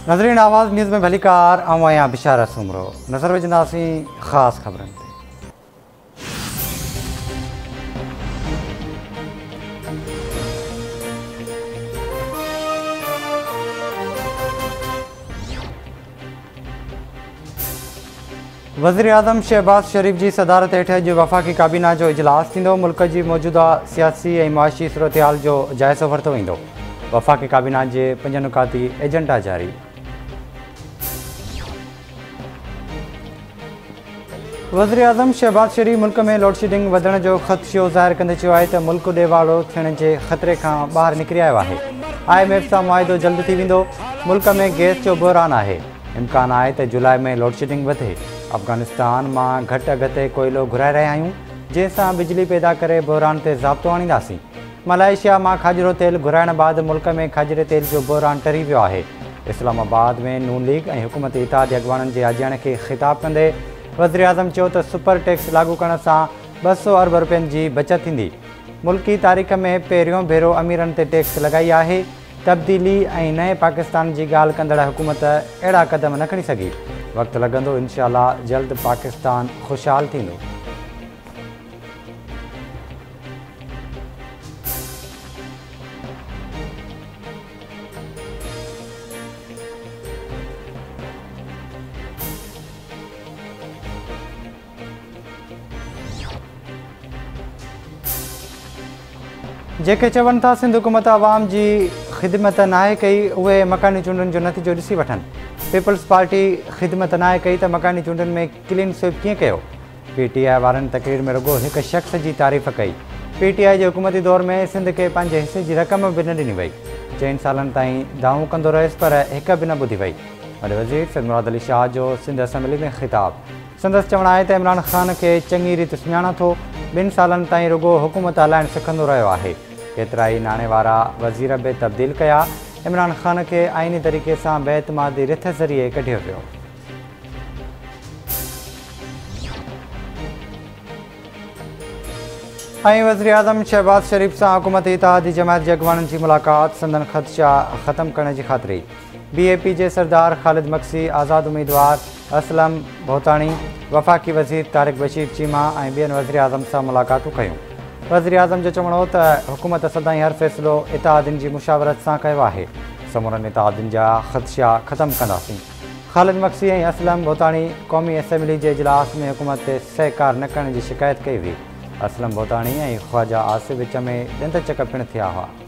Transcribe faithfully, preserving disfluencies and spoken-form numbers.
नज़रीन आवाज़ न्यूज़ में भलीकार आऊं आहियां बिशारत सुमरो। नज़र विझंदासीं ख़ासि ख़बरनि ते। वज़ीर आज़म शहबाज शरीफ़ जी सदारत हेठि अॼु वफ़ाक़ी काबीना जो इजलास थींदो। मुल्क जी मौजूदा सियासी ऐं मुआशी सूरतहाल जो जाइज़ो वरितो वेंदो। वफ़ाक़ी काबीना जे पंज नुकाती एजेंडा जारी। वज़ीर आज़म शहबाज शरीफ़ मुल्क में लोड शेडिंग वधण जो ख़दशो ज़ाहिर कंदे चयो आहे त मुल्क ॾे वारो थियण जे ख़तरे खां ॿाहिरि निकिरी आयो आहे। आई एम एफ सां मुआहिदो जल्द थी वेंदो। मुल्क में गैस जो बहरान आहे। इम्कान आहे त जुलाई में लोड शेडिंग वधे। अफ़गानिस्तान मां घटि अघ ते कोयलो घुराए रहिया आहियूं, जंहिंसां बिजली पैदा करे बहरान ते ज़ाब्तो आणींदासीं। मलेशिया मां खाजरो तेल घुराइण बैदि मुल्क में खाजरे तेल जो बहरान टरी वियो आहे। इस्लामाबाद में नून लीग ऐं हुकूमत इत्तेहादी अॻवाननि जे आजियाणे खे ख़िताब कंदे वज़ीर आज़म चयो त सुपर टैक्स लागू करण सां ॿ सौ अरब रुपयनि जी बचत थींदी। मुल्की तारीख़ में पहिरियों भेरो अमीरनि ते टैक्स लॻाई आहे। तब्दीली ऐं नए पाकिस्तान जी ॻाल्हि कंदड़ हुकूमत अहिड़ा क़दम न खणी सघी। वक़्तु लॻंदो, इंशाअल्लाह जल्द पाकिस्तान ख़ुशहाल थींदो। जेके चवनि था सिंध हुकूमत आवाम जी ख़िदमत नाहे कई, उहे मकानी चूंडुनि जो नतीजो ॾिसी वठनि। पीपल्स पार्टी ख़िदमत नाहे कई त मकानी चूंडुनि में क्लीन स्वीप कीअं कयो। पी टी आई वारनि तक़रीर में रुगो हिकु शख़्स जी तारीफ़ कई। पी टी आई जे हुकूमती दौर में सिंध खे पंहिंजे हिसे जी रक़म बि न ॾिनी वई। चइनि सालनि ताईं दावूं कंदो रहियुसि, पर हिकु बि न ॿुधी वई। वॾे वज़ीर सैयद मुराद अली शाह जो सिंध असैम्बली में ख़िताब। संदसि चवणु आहे त इमरान ख़ान खे चङी रीति सुञाणा थो। ॿिनि सालनि ताईं रुगो हुकूमत हलाइणु सिखंदो रहियो आहे। केतिरा ई नाणे वारा वज़ीर बि तब्दील कया। इमरान ख़ान खे आइनी तरीक़े सां बेइतमादी रिथ ज़रिए कढियो वियो। ऐं वज़ीर आज़म शहबाज शरीफ़ सां हुकूमती इत्तेहादी जमायत जे अॻवाननि जी मुलाक़ात, संदन ख़दशा ख़तमु करण जी ख़ातिरी। बी ए पी जे सरदार ख़ालिद मक्सी, आज़ाद उम्मीदवार असलम भोताणी, वफ़ाक़ी वज़ीर तारिक बशीर चीमा ऐं ॿियनि वज़ीर आज़म सां मुलाक़ातूं कयूं। वज़ीर आज़म जो चवणो हो त हुकूमत सदाईं हर फ़ैसिलो इत्तेहादियुनि जी मुशावरत सां कयो आहे। समूरनि इत्तेहादियुनि जा ख़दशा ख़तमु कंदासीं। ख़ालिद मक्सी ऐं असलम भोताणी क़ौमी असैम्बली जे इजलास में हुकूमत ते सहकार न करण जी शिकायत कई हुई। असलम भोताणी ऐं ख़्वाजा आसिफ़ विच में ॾंद चक पिणु थिया हुआ।